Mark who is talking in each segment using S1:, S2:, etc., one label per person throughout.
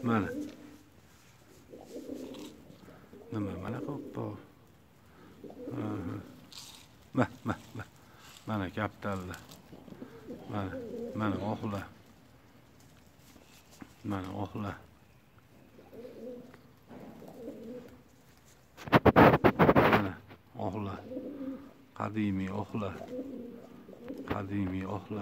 S1: Mana. Nima mana qoppa. Mana kapitallar. Mana oxla. Mana oxla. Mana oxla. Qadimiy oxla. Qadimiy oxla.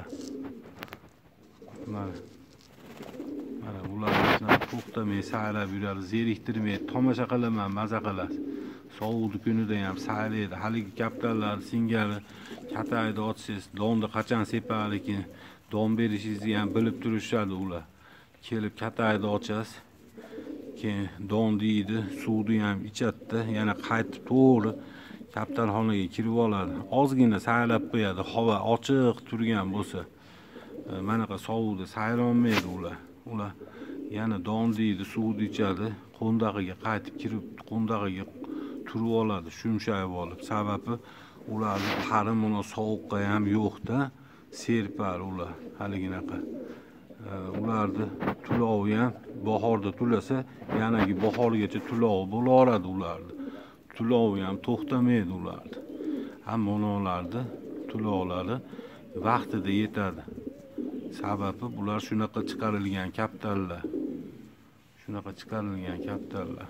S1: Mana ularni to'xtamay saylab yuradi, zeriktirmay tomosha qilaman, maza qilasiz. Sovuqdi kunida ham saylaydi. Haligi kapitallar singari katayda otsangiz, donni qachon sepalikin, don berishingizni ham bilib turishadi ular. Kelib katayda ochasiz. Keyin don deydi, suvni ham ichadi, yana qaytib to'g'ri kapitalxonaga kirib oladi. Ozgina saylab qo'yadi, havo ochiq turgan bo'lsa. Manaqa sovuqda saylolmaydi ular. Ular yana don deydi, suvni ichadi, qo'ndag'iga qaytib kirib, qo'ndag'iga turib oladi, shumshayib olib. Sababi ularning qari mana sovuqqa ham yo'qda, serpar ular haliginaqa. Ularni tulovi ham bahorda tulasa, yanagi bahorgacha tulovi bo'laveradi ularni. Tulovi ham to'xtamaydi ularni. Hamma onalarni tulovlari vaqtida yetadi. Sababi bular shunaqa chiqarilgan kapitallar. Shunaqa chiqarilgan kapitallar.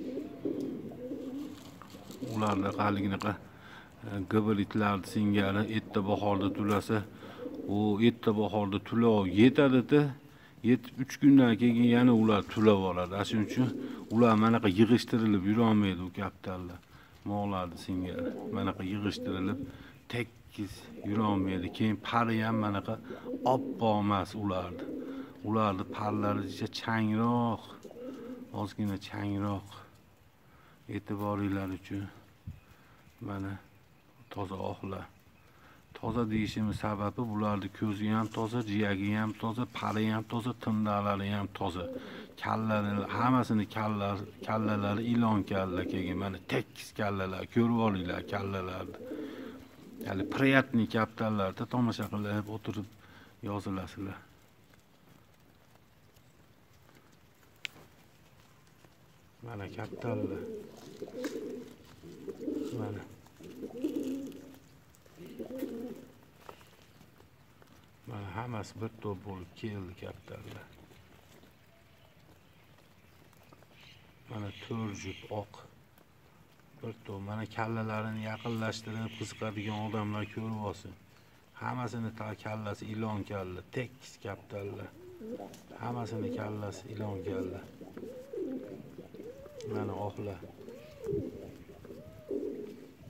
S1: Ularda qaliginaqa gibritlar singari erta bahorda tulasa, u erta bahorda tulov yetadi-da, yetib 3 kundan keyin yana ular tulab oladi. Shuning uchun ular manaqa yig'ishtirilib yura olmaydi u kapitallar. Mo'g'larni singari manaqa yig'ishtirilib tekis yura olmaydi. Keyin pari ham manaqa oppoq emas ularni. Ularni parlari changroq, ozgina changroq. E'tiboringlar uchun mana toza oxla. Toza deyishimiz sababi bularni ko'zi ham toza, jiyagi ham toza, pari ham toza, tindalari ham toza. Kallalari, hammasini kallalari ilon kalla kelgan. Mana tekis kallalar, ko'rib olinglar kallalarni. Hali priyatniy kapitallarda tomosha qilib o'tirib yozilasizlar. Mana kapitallar. Mana hammasi bir to'p bo'lib keldi kapitallar. Mana 4 jup oq bir to'p. Mana kallalarini yaqinlashtirib qiziqadigan odamlar ko'rib olsin. Hammasini kallasi ilon kalla, tekis kapitallar. Hammasini kallasi ilon kalla. Mana oxla.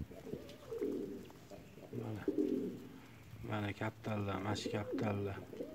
S1: Mana kapitallar, mana shu kapitallar.